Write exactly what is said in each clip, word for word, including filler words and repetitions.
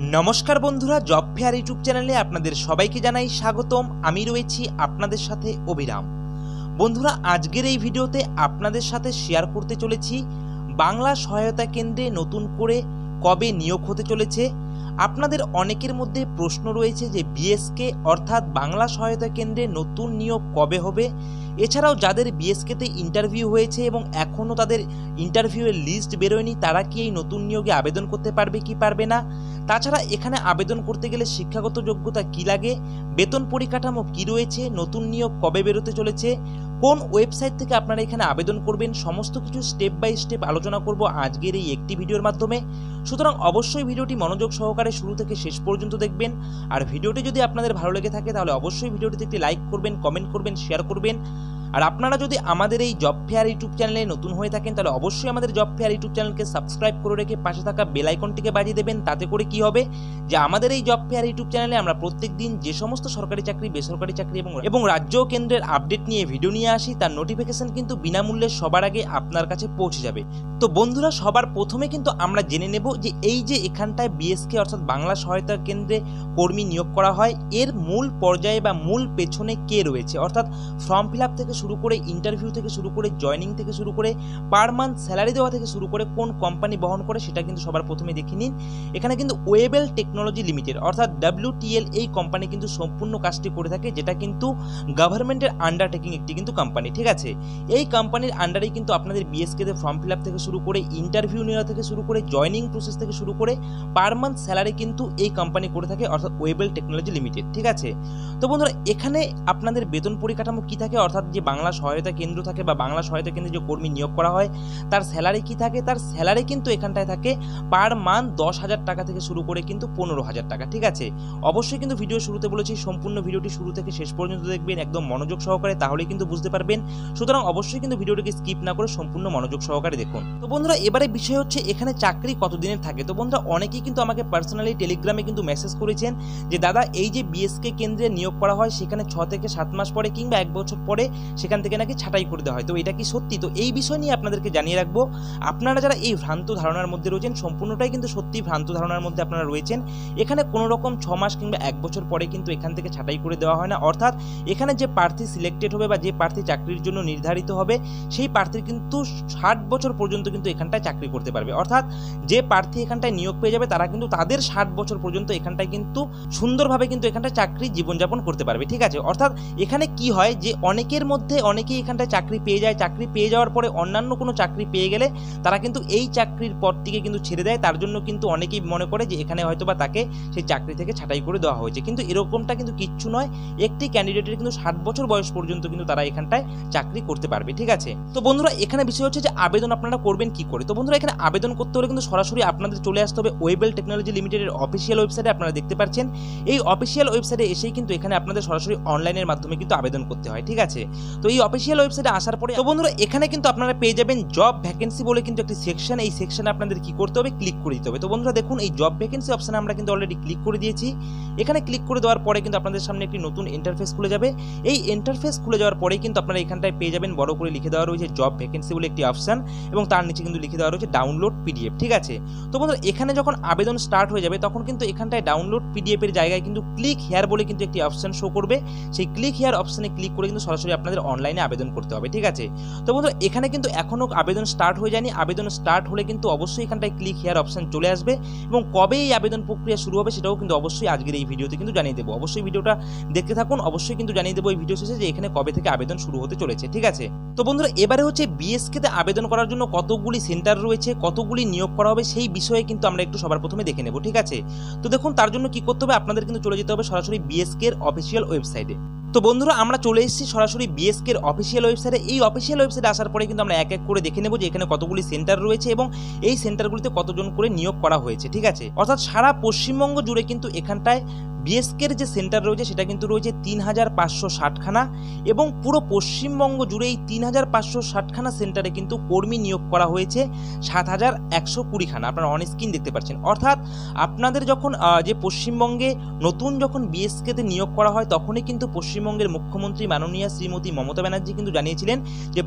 নমস্কার বন্ধুরা, job fair YouTube চ্যানেলে আপনাদের সবাইকে জানাই স্বাগতম। আমি রয়েছি আপনাদের সাথে অভিরাম। বন্ধুরা, আজকের এই ভিডিওতে আপনাদের সাথে শেয়ার করতে চলেছি বাংলা সহায়তা কেন্দ্রে নতুন করে কবে নিয়োগ হতে চলেছে। আপনাদের অনেকের মধ্যে প্রশ্ন রয়েছে যে বিএসকে অর্থাৎ বাংলা সহায়তা কেন্দ্রে নতুন নিয়োগ কবে হবে। এছাড়াও যাদের বিএসকেতে ইন্টারভিউ হয়েছে এবং এখনও তাদের ইন্টারভিউয়ের লিস্ট বেরোয়নি, তারা কি এই নতুন নিয়োগে আবেদন করতে পারবে কি পারবে না। তাছাড়া এখানে আবেদন করতে গেলে শিক্ষাগত যোগ্যতা কি লাগে, বেতন পরিকাঠামো কি রয়েছে, নতুন নিয়োগ কবে বেরোতে চলেছে, কোন ওয়েবসাইট থেকে আপনারা এখানে আবেদন করবেন, সমস্ত কিছু স্টেপ বাই স্টেপ আলোচনা করব আজকের এই একটি ভিডিওর মাধ্যমে। সুতরাং অবশ্যই ভিডিওটি মনোযোগ সহকারে শুরু থেকে শেষ পর্যন্ত দেখবেন। আর ভিডিওটি যদি আপনাদের ভালো লেগে থাকে তাহলে অবশ্যই ভিডিওটিতে একটি লাইক করবেন, কমেন্ট করবেন, শেয়ার করবেন। আর আপনারা যদি আমাদের এই জব ফেয়ার ইউটিউব চ্যানেলে নতুন হয়ে থাকেন তাহলে অবশ্যই আমাদের জব ফেয়ার ইউটিউব চ্যানেলকে সাবস্ক্রাইব করে রেখে পাশে থাকা বেল আইকনটিকে বাজিয়ে দেবেন। তাতে করে কি হবে যে আমাদের এই জব ফেয়ার ইউটিউব চ্যানেলে আমরা প্রত্যেক দিন যে সমস্ত সরকারি চাকরি, বেসরকারি চাকরি এবং এবং রাজ্য কেন্দ্রের আপডেট নিয়ে ভিডিও নিয়ে আসি, তার নোটিফিকেশন কিন্তু বিনামূল্যে সবার আগে আপনার কাছে পৌঁছে যাবে। তো বন্ধুরা, সবার প্রথমে কিন্তু আমরা জেনে নেব যে এই যে এখানটায় বিএসকে অর্থাৎ বাংলা সহায়তা কেন্দ্রে কর্মী নিয়োগ করা হয়, এর মূল পর্যায়ে বা মূল পেছনে কে রয়েছে, অর্থাৎ ফর্ম ফিল আপ থেকে শুরু করে ইন্টারভিউ থেকে শুরু করে জয়নিং থেকে শুরু করে পার মান্থ স্যালারি দেওয়া থেকে শুরু করে কোন কোম্পানি বহন করে সেটা কিন্তু সবার প্রথমে দেখে নিন। এখানে কিন্তু ওয়েবেল টেকনোলজি লিমিটেড অর্থাৎ ডাব্লিউটিএল এই কোম্পানি কিন্তু সম্পূর্ণ কাজটি করে থাকে, যেটা কিন্তু গভর্নমেন্টের আন্ডারটেকিং একটি কিন্তু কোম্পানি। ঠিক আছে, এই কোম্পানির আন্ডারেই কিন্তু আপনাদের বিএসকেতে ফর্ম ফিল আপ থেকে শুরু করে ইন্টারভিউ নেওয়া থেকে শুরু করে জয়নিং প্রসেস থেকে শুরু করে পার মান্থ স্যালারি কিন্তু এই কোম্পানি করে থাকে অর্থাৎ ওয়েবেল টেকনোলজি লিমিটেড। ঠিক আছে, তো বন্ধুরা, এখানে আপনাদের বেতন পরিকাঠামো কি থাকে, অর্থাৎ যে বাংলা সহায়তা কেন্দ্র থাকে বা বাংলা সহায়তা কেন্দ্রে যে কর্মী নিয়োগ করা হয় তার স্যালারি কি থাকে, তার স্যালারি কিন্তু এখানটায় থাকে পার মান্থ দশ হাজার টাকা থেকে শুরু করে কিন্তু পনেরো হাজার টাকা। ঠিক আছে, অবশ্যই কিন্তু ভিডিও শুরুতে বলেছি সম্পূর্ণ ভিডিওটি শুরু থেকে শেষ পর্যন্ত দেখবেন একদম মনোযোগ সহকারে, তাহলে কিন্তু বুঝতে পারবেন। সুতরাং অবশ্যই কিন্তু ভিডিওটিকে স্কিপ না করে সম্পূর্ণ মনোযোগ সহকারে দেখুন। তো বন্ধুরা, এবারে বিষয় হচ্ছে এখানে চাকরি কতদিনের থাকে। তো বন্ধুরা, অনেকেই কিন্তু আমাকে পার্সোনালি টেলিগ্রামে কিন্তু মেসেজ করেছেন যে দাদা এই যে বিএসকে কেন্দ্রে নিয়োগ করা হয় সেখানে ছ থেকে সাত মাস পরে কিংবা এক বছর পরে সেখান থেকে নাকি ছাঁটাই করে দেওয়া হয়, তো এটা কি সত্যি? তো এই বিষয় নিয়ে আপনাদেরকে জানিয়ে রাখবো, আপনারা যারা এই ভ্রান্ত ধারণার মধ্যে রয়েছেন সম্পূর্ণটাই কিন্তু সত্যি ভ্রান্ত ধারণার মধ্যে আপনারা রয়েছেন। এখানে কোনো রকম ছ মাস কিংবা এক বছর পরে কিন্তু এখান থেকে ছাঁটাই করে দেওয়া হয় না, অর্থাৎ এখানে যে প্রার্থী সিলেক্টেড হবে বা যে প্রার্থী চাকরির জন্য নির্ধারিত হবে সেই প্রার্থীর কিন্তু ষাট বছর পর্যন্ত কিন্তু এখানটায় চাকরি করতে পারবে, অর্থাৎ যে প্রার্থী এখানটায় নিয়োগ পেয়ে যাবে তারা কিন্তু তাদের ষাট বছর পর্যন্ত এখানটায় কিন্তু সুন্দরভাবে কিন্তু এখানটায় চাকরি জীবনযাপন করতে পারবে। ঠিক আছে, অর্থাৎ এখানে কি হয় যে অনেকের মধ্যে অনেকেই এখানটায় চাকরি পেয়ে যায়, চাকরি পেয়ে যাওয়ার পরে অন্যান্য কোনো চাকরি পেয়ে গেলে তারা কিন্তু এই চাকরির পদটিকে কিন্তু ছেড়ে দেয়, তার জন্য কিন্তু অনেকেই মনে করে যে এখানে হয়তো বা তাকে সেই চাকরি থেকে ছাঁটাই করে দেওয়া হয়েছে, কিন্তু এরকমটা কিন্তু কিচ্ছু নয়। একটি ক্যান্ডিডেটের কিন্তু ষাট বছর বয়স পর্যন্ত কিন্তু তারা এখানটায় চাকরি করতে পারবে। ঠিক আছে, তো বন্ধুরা, এখানে বিষয় হচ্ছে যে আবেদন আপনারা করবেন কি করে। তো বন্ধুরা, এখানে আবেদন করতে হলে কিন্তু সরাসরি আপনাদের চলে আসতে হবে ওয়েবেল টেকনোলজি লিমিটেডের অফিসিয়াল ওয়েবসাইটে। আপনারা দেখতে পাচ্ছেন এই অফিসিয়াল ওয়েবসাইটে এসেই কিন্তু এখানে আপনাদের সরাসরি অনলাইনের মাধ্যমে কিন্তু আবেদন করতে হয়। ঠিক আছে, তো এই অফিসিয়াল ওয়েবসাইটে আসার পরে তো বন্ধুরা এখানে কিন্তু আপনারা পেয়ে যাবেন জব ভ্যাকেন্সি বলে কিন্তু একটি সেকশন। এই সেকশনে আপনাদের কি করতে হবে, ক্লিক করে দিতে হবে। তো বন্ধুরা দেখুন, এই জব ভ্যাকেন্সি অপশনে আমরা কিন্তু অলরেডি ক্লিক করে দিয়েছি। এখানে ক্লিক করে দেওয়ার পরে কিন্তু আপনাদের সামনে একটি নতুন ইন্টারফেস খুলে যাবে। এই ইন্টারফেস খুলে যাওয়ার পরে কিন্তু আপনারা এখানটায় পেয়ে যাবেন বড় করে লিখে দেওয়া রয়েছে জব ভ্যাকেন্সি বলে একটি অপশন এবং তার নিচে কিন্তু লিখে দেওয়া রয়েছে ডাউনলোড পিডিএফ। ঠিক আছে, তো বন্ধুরা এখানে যখন আবেদন স্টার্ট হয়ে যাবে তখন কিন্তু এখানটায় ডাউনলোড পিডিএফ এর জায়গায় কিন্তু ক্লিক হেয়ার বলে কিন্তু একটি অপশন শো করবে। সেই ক্লিক হেয়ার অপশনে ক্লিক করে কিন্তু সরাসরি আপনাদের অনলাইনে আবেদন করতে হবে। ঠিক আছে, তো বন্ধুরা এখানে কিন্তু এখনো আবেদন স্টার্ট হয়ে যায়নি। আবেদন স্টার্ট হলে কিন্তু অবশ্যই এখানটায় ক্লিক হেয়ার অপশন চলে আসবে এবং কবে এই আবেদন প্রক্রিয়া শুরু হবে সেটাও কিন্তু অবশ্যই আজকের এই ভিডিওতে কিন্তু জানিয়ে দেবো। অবশ্যই ভিডিওটা দেখতে থাকুন, অবশ্যই কিন্তু জানিয়ে দেবো এই ভিডিও শেষে যে এখানে কবে থেকে আবেদন শুরু হতে চলেছে। ঠিক আছে, তো বন্ধুরা এবারে হচ্ছে বিএসকেতে আবেদন করার জন্য কতগুলি সেন্টার রয়েছে, কতগুলি নিয়োগ করা হবে সেই বিষয়ে কিন্তু আমরা একটু সবার প্রথমে দেখে নেব। ঠিক আছে, তো দেখুন তার জন্য কি করতে হবে, আপনাদের কিন্তু চলে যেতে হবে সরাসরি বিএসকে এর অফিসিয়াল ওয়েবসাইটে। তো বন্ধুরা আমরা চলে এসেছি সরাসরি বিএসকে এর অফিসিয়াল ওয়েবসাইটে। এই অফিসিয়াল ওয়েবসাইটে আসার পরে কিন্তু আমরা এক এক করে দেখে নেব যে এখানে কতগুলি সেন্টার রয়েছে এবং এই সেন্টারগুলিতে কতজন করে নিয়োগ করা হয়েছে। ঠিক আছে, অর্থাৎ সারা পশ্চিমবঙ্গ জুড়ে কিন্তু এখানটায় বিএসকের যে সেন্টার রয়েছে সেটা কিন্তু রয়েছে তিন হাজার পাঁচশো ষাটখানা এবং পুরো পশ্চিমবঙ্গ জুড়ে এই তিন হাজার পাঁচশো ষাটখানা সেন্টারে কিন্তু কর্মী নিয়োগ করা হয়েছে সাত হাজার একশো কুড়িখানা। আপনারা অন স্ক্রিন দেখতে পাচ্ছেন, অর্থাৎ আপনাদের যখন যে পশ্চিমবঙ্গে নতুন যখন বিএসকেতে নিয়োগ করা হয় তখনই কিন্তু পশ্চিমবঙ্গের মুখ্যমন্ত্রী মাননীয়া শ্রীমতী মমতা ব্যানার্জি কিন্তু জানিয়েছিলেন যে প্রত্যেক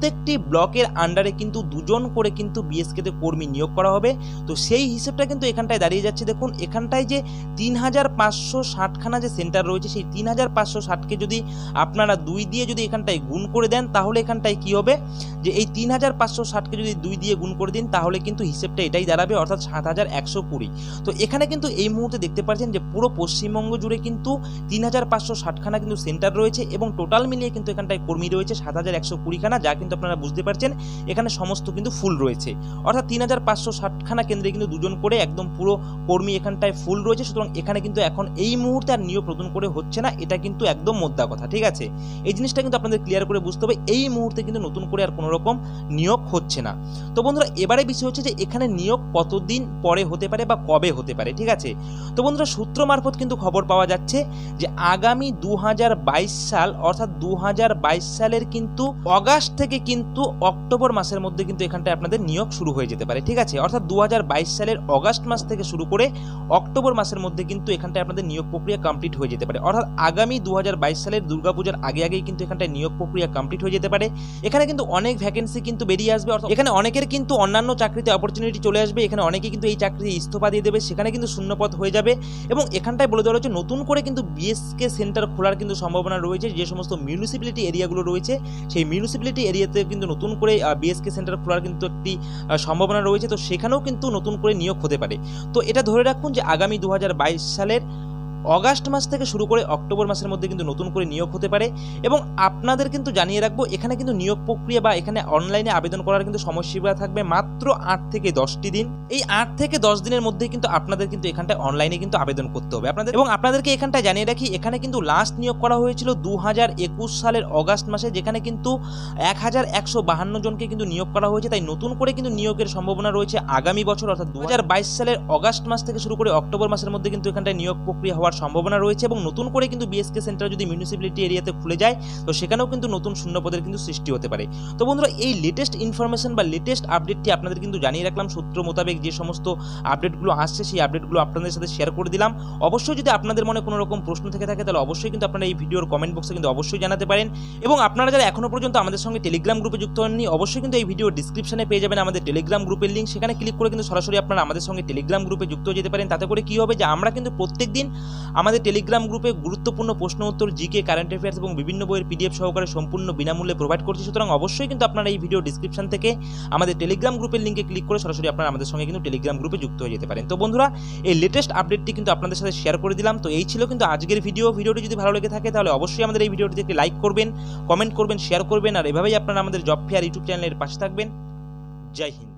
প্রত্যেকটি ব্লকের আন্ডারে কিন্তু দুজন করে কিন্তু বিএসকেতে কর্মী নিয়োগ করা হবে। তো সেই হিসেবটা কিন্তু এখানটায় দাঁড়িয়ে যাচ্ছে। দেখুন এখানটায় যে তিন হাজার পাঁচশো ষাটখানা যে সেন্টার রয়েছে, সেই তিন হাজার পাঁচশো ষাটকে যদি আপনারা দুই দিয়ে যদি এখানটায় গুণ করে দেন, তাহলে এখানটায় কি হবে যে এই তিন হাজার পাঁচশো ষাটকে যদি দুই দিয়ে গুণ করে দিন, তাহলে কিন্তু হিসেবটা এটাই দাঁড়াবে, অর্থাৎ সাত হাজার একশো কুড়ি। তো এখানে কিন্তু এই মুহূর্তে দেখতে পাচ্ছেন যে পুরো পশ্চিমবঙ্গ জুড়ে কিন্তু তিন হাজার পাঁচশো ষাটখানা কিন্তু সেন্টার রয়েছে এবং টোটাল মিলিয়ে কিন্তু এখানটায় কর্মী রয়েছে সাত হাজার একশো কুড়িখানা, যা কিন্তু আপনারা বুঝতে পারছেন এখানে সমস্ত কিন্তু ফুল রয়েছে। অর্থাৎ তিন হাজার পাঁচশো ষাটখানা কেন্দ্রে কিন্তু দুজন করে একদম পুরো কর্মী এখানটায় ফুল রয়েছে। সুতরাং এখানে কিন্তু এখন এই মুহূর্তে আর নিয়োগ নতুন করে হচ্ছে না, এটা কিন্তু একদম মোদ্দা কথা, ঠিক আছে। এই জিনিসটা কিন্তু আপনাদের ক্লিয়ার করে বুঝতে হবে, এই মুহূর্তে কিন্তু নতুন করে আর কোনো রকম নিয়োগ হচ্ছে না। তো বন্ধুরা এবারে বিষয় হচ্ছে যে এখানে নিয়োগ কতদিন পরে হতে পারে বা কবে হতে পারে, ঠিক আছে। তো বন্ধুরা সূত্র মারফত কিন্তু খবর পাওয়া যাচ্ছে যে আগামী দু হাজার বাইশ সাল অর্থাৎ দু হাজার বাইশ সালের কিন্তু অগাস্ট থেকে কিন্তু অক্টোবর মাসের মধ্যে কিন্তু এখানটায় আপনাদের নিয়োগ শুরু হয়ে যেতে পারে, ঠিক আছে। অর্থাৎ দু হাজার বাইশ সালের অগাস্ট মাস থেকে শুরু করে অক্টোবর মাসের মধ্যে কিন্তু এখানটায় আপনাদের নিয়োগ প্রক্রিয়া কমপ্লিট হয়ে যেতে পারে। অর্থাৎ আগামী দু হাজার বাইশ সালের দুর্গাপূজার আগে আগেই কিন্তু এখানটায় নিয়োগ প্রক্রিয়া কমপ্লিট হয়ে যেতে পারে। এখানে কিন্তু অনেক ভ্যাকেন্সি কিন্তু বেরিয়ে আসবে, অর্থাৎ এখানে অনেকের কিন্তু অন্যান্য চাকরিতে অপরচুনিটি চলে আসবে। এখানে অনেকেই কিন্তু এই চাকরিতে ইস্তফা দিয়ে দেবে, সেখানে কিন্তু শূন্যপদ হয়ে যাবে এবং এখানটায় বলে দেওয়া হচ্ছে নতুন করে কিন্তু বিএসকে সেন্টার খোলার কিন্তু সম্ভাবনা রয়েছে। যে সমস্ত মিউনিসিপ্যালিটি এরিয়াগুলো রয়েছে, সেই মিউনিসিপ্যালিটি এরিয়াতে কিন্তু নতুন করে বিএসকে সেন্টার খোলার কিন্তু একটি সম্ভাবনা রয়েছে। তো সেখানেও কিন্তু নতুন করে নিয়োগ হতে পারে। তো এটা ধরে রাখুন যে আগামী দু হাজার বাইশ সালের অগাস্ট মাস থেকে শুরু করে অক্টোবর মাসের মধ্যে কিন্তু নতুন করে নিয়োগ হতে পারে। এবং আপনাদের কিন্তু জানিয়ে রাখবো এখানে কিন্তু নিয়োগ প্রক্রিয়া বা এখানে অনলাইনে আবেদন করার কিন্তু সময়সীমা থাকবে মাত্র আট থেকে দশটি দিন। এই আট থেকে দশ দিনের মধ্যে কিন্তু আপনাদের কিন্তু এখানটায় অনলাইনে কিন্তু আবেদন করতে হবে আপনাদের। এবং আপনাদেরকে এখানটায় জানিয়ে রাখি এখানে কিন্তু লাস্ট নিয়োগ করা হয়েছিল দু হাজার একুশ সালের অগাস্ট মাসে, যেখানে কিন্তু এক হাজার একশো বাহান্ন জনকে কিন্তু নিয়োগ করা হয়েছে। তাই নতুন করে কিন্তু নিয়োগের সম্ভাবনা রয়েছে আগামী বছর, অর্থাৎ দু হাজার বাইশ সালের অগাস্ট মাস থেকে শুরু করে অক্টোবর মাসের মধ্যে কিন্তু এখানটায় নিয়োগ প্রক্রিয়া হওয়ার সম্ভাবনা রয়েছে। এবং নতুন করে কিন্তু বিএসকে সেন্টার যদি মিউনিসিপ্যালিটি এরিয়াতে খুলে যায়, তো সেখানেও কিন্তু নতুন শূন্যপদের কিন্তু সৃষ্টি হতে পারে। তো বন্ধুরা এই লেটেস্ট ইনফরমেশন বা লেটেস্ট আপডেটটি আপনাদের কিন্তু জানিয়ে রাখলাম। সূত্র মোতাবেক যে সমস্ত আপডেটগুলো আসছে সেই আপডেটগুলো আপনাদের সাথে শেয়ার করে দিলাম। অবশ্যই যদি আপনাদের মনে কোনো রকম প্রশ্ন থেকে থাকে তাহলে অবশ্যই কিন্তু আপনারা এই ভিডিওর কমেন্ট বক্সে কিন্তু অবশ্যই জানাতে পারেন। এবং আপনারা যারা এখনো পর্যন্ত আমাদের সঙ্গে টেলিগ্রাম গ্রুপে যুক্ত হননি, অবশ্যই কিন্তু এই ভিডিও ডিসক্রিপশনে পেয়ে যাবেন আমাদের টেলিগ্রাম গ্রুপের লিঙ্ক। সেখানে ক্লিক করে কিন্তু সরাসরি আপনারা আমাদের সঙ্গে টেলিগ্রাম গ্রুপে যুক্ত হয়ে যেতে পারেন। তাতে করে কি হবে যে আমরা কিন্তু প্রত্যেকদিন আমাদের টেলিগ্রাম গ্রুপে গুরুত্বপূর্ণ প্রশ্ন উত্তর, জিকে, কারেন্ট অ্যাফেয়ার্স এবং বিভিন্ন বইয়ের পিডিএফ সহকারে সম্পূর্ণ বিনামূল্যে প্রোভাইড করছি। সুতরাং অবশ্যই কিন্তু আপনারা এই ভিডিও ডিসক্রিপশন থেকে আমাদের টেলিগ্রাম গ্রুপের লিঙ্কে ক্লিক করে সরাসরি আপনারা আমাদের সঙ্গে কিন্তু টেলিগ্রাম গ্রুপে যুক্ত হয়ে যেতে পারেন। তো বন্ধুরা এই লেটেস্ট আপডেটটি কিন্তু আপনাদের সাথে শেয়ার করে দিলাম। তো এই ছিল কিন্তু আজকের ভিডিও। ভিডিওটি যদি ভালো লেগে থাকে তাহলে অবশ্যই আমাদের এই ভিডিওটিতে একটি লাইক করবেন, কমেন্ট করবেন, শেয়ার করবেন। আর এভাবেই আপনারা আমাদের জব ফেয়ার ইউটিউব চ্যানেলের পাশে থাকবেন। জয় হিন্দ।